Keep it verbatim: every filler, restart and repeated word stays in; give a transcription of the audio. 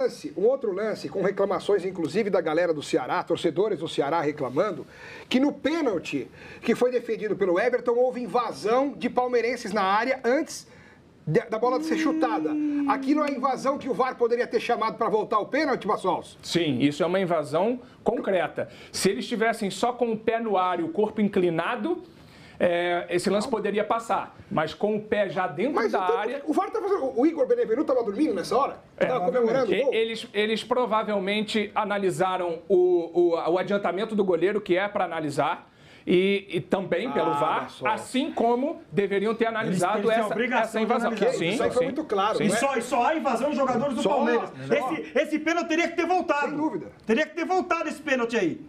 Um outro lance, com reclamações inclusive da galera do Ceará, torcedores do Ceará reclamando, que no pênalti que foi defendido pelo Everton, houve invasão de palmeirenses na área antes da bola ser chutada. Aquilo é a invasão que o V A R poderia ter chamado para voltar o pênalti, Bassols? Sim, isso é uma invasão concreta. Se eles estivessem só com o pé no ar e o corpo inclinado, é, esse lance poderia passar. Mas com o pé já dentro Mas da então, área... O V A R tá fazendo... O Igor Benevenuto estava dormindo nessa hora? Estava é, comemorando o gol? Eles, eles provavelmente analisaram o, o, o adiantamento do goleiro, que é para analisar, e, e também pelo ah, V A R, só. assim como deveriam ter analisado eles, eles essa, essa invasão. Sim, isso aí foi muito claro. E só, e só há invasão de jogadores do só, Palmeiras. só. Esse, esse pênalti teria que ter voltado. Sem dúvida. Teria que ter voltado esse pênalti aí.